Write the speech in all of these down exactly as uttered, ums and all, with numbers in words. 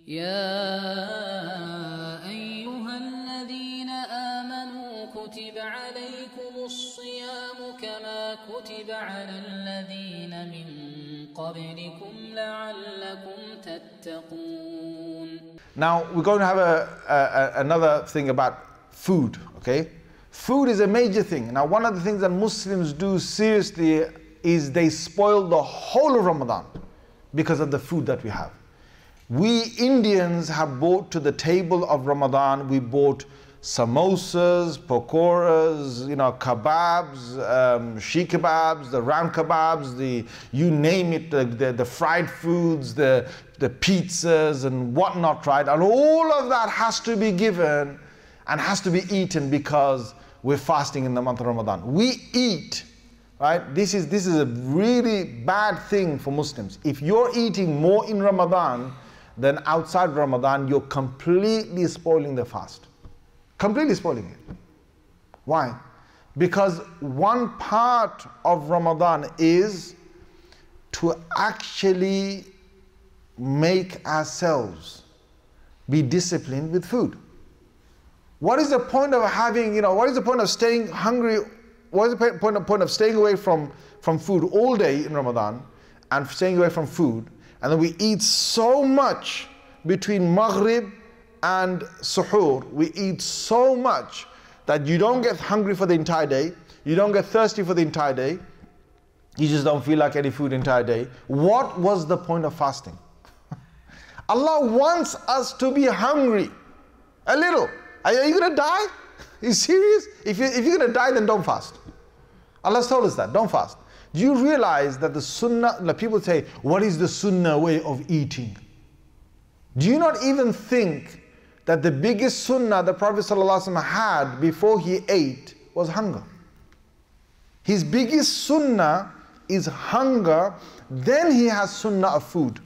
يا أيها الذين آمنوا كتب عليكم الصيام كما كتب على الذين من قبلكم لعلكم تتقون. Now we're going to have a, a, another thing about food, okay? Food is a major thing. Now one of the things that Muslims do seriously is they spoil the whole of Ramadan because of the food that we have. We Indians have brought to the table of Ramadan, we bought samosas, pakoras, you know, kebabs, um, shi kebabs, the round kebabs, the, you name it, the, the, the fried foods, the, the pizzas and whatnot, right? And all of that has to be given and has to be eaten because we're fasting in the month of Ramadan. We eat, right? This is, this is a really bad thing for Muslims. If you're eating more in Ramadan than outside Ramadan, you're completely spoiling the fast. Completely spoiling it. Why? Because one part of Ramadan is to actually make ourselves be disciplined with food. What is the point of having, you know, what is the point of staying hungry? What is the point of, point of staying away from, from food all day in Ramadan and staying away from food? And then we eat so much between Maghrib and Suhoor. We eat so much that you don't get hungry for the entire day. You don't get thirsty for the entire day. You just don't feel like any food the entire day. What was the point of fasting? Allah wants us to be hungry. A little. Are you going to die? Are you serious? If, you, if you're going to die, then don't fast. Allah told us that. Don't fast. Do you realize that the sunnah, like people say, what is the sunnah way of eating? Do you not even think that the biggest sunnah the Prophet ﷺ had before he ate was hunger? His biggest sunnah is hunger, then he has sunnah of food.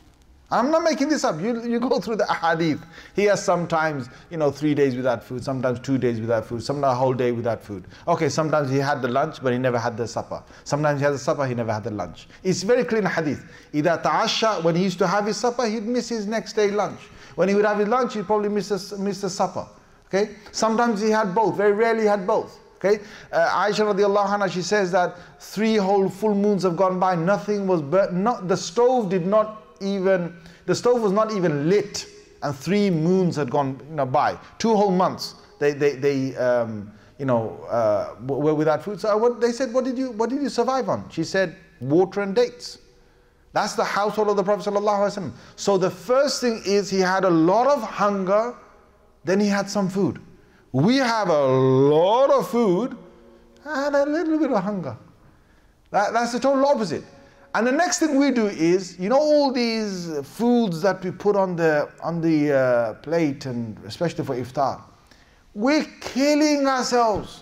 I'm not making this up. You, you go through the ahadith. He has sometimes, you know, three days without food, sometimes two days without food, sometimes a whole day without food. Okay, sometimes he had the lunch, but he never had the supper. Sometimes he had the supper, he never had the lunch. It's very clear in hadith. Ida ta'asha, when he used to have his supper, he'd miss his next day lunch. When he would have his lunch, he'd probably miss the, miss the supper. Okay? Sometimes he had both. Very rarely he had both. Okay? Uh, Aisha radiallahu anha, she says that three whole full moons have gone by, nothing was burnt, not, the stove did not even, the stove was not even lit, and three moons had gone, you know, by. Two whole months, they, they, they um, you know, uh, were without food. So what, they said, what did you, what did you survive on? She said, water and dates. That's the household of the Prophet ﷺ. So the first thing is he had a lot of hunger, then he had some food. We have a lot of food and a little bit of hunger. That, that's the total opposite. And the next thing we do is, you know, all these foods that we put on the, on the uh, plate, and especially for iftar, we're killing ourselves.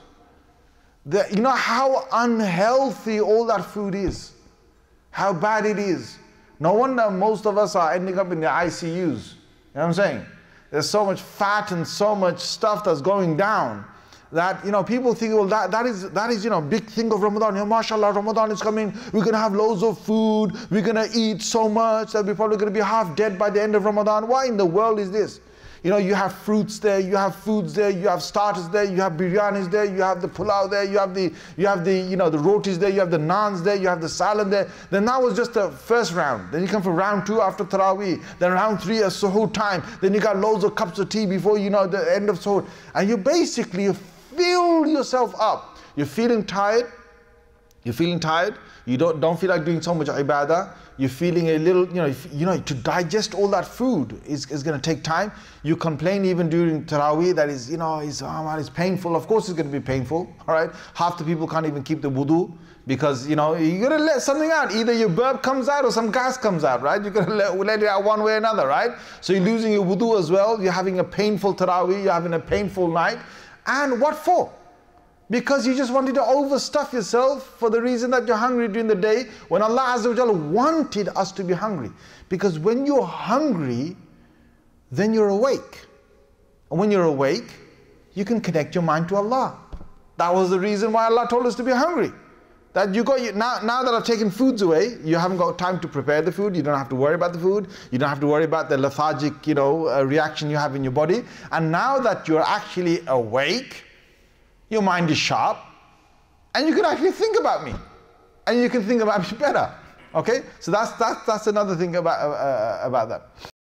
The, you know how unhealthy all that food is, how bad it is. No wonder most of us are ending up in the I C Us. You know what I'm saying? There's so much fat and so much stuff that's going down that, you know, people think, well, that, that is, that is, you know, big thing of Ramadan. Yeah, mashallah, Ramadan is coming. We're going to have loads of food. We're going to eat so much that we're probably going to be half dead by the end of Ramadan. Why in the world is this? You know, you have fruits there, you have foods there, you have starters there, you have biryanis there, you have the pulao there, you have the, you have the, you know, the rotis there, you have the naans there, you have the salad there. Then that was just the first round. Then you come for round two after Taraweeh. Then round three is suhoor time. Then you got loads of cups of tea before, you know, the end of suhoor. And you basically fill yourself up. You're feeling tired. You're feeling tired. You don't, don't feel like doing so much ibadah. You're feeling a little, you know, if, you know, to digest all that food is, is going to take time. You complain even during Taraweeh that is, you know, it's, oh man, it's painful. Of course it's going to be painful, all right? Half the people can't even keep the wudu because, you know, you're going to let something out. Either your burp comes out or some gas comes out, right? You're going to let, let it out one way or another, right? So you're losing your wudu as well. You're having a painful Taraweeh. You're having a painful night. And what for? Because you just wanted to overstuff yourself for the reason that you're hungry during the day, when Allah Azza wa Jalla wanted us to be hungry. Because when you're hungry, then you're awake. And when you're awake, you can connect your mind to Allah. That was the reason why Allah told us to be hungry. That you got, now, now that I've taken foods away, you haven't got time to prepare the food, you don't have to worry about the food, you don't have to worry about the lethargic, you know, uh, reaction you have in your body. And now that you're actually awake, your mind is sharp, and you can actually think about me. And you can think about me better. Okay? So that's, that's, that's another thing about, uh, about that.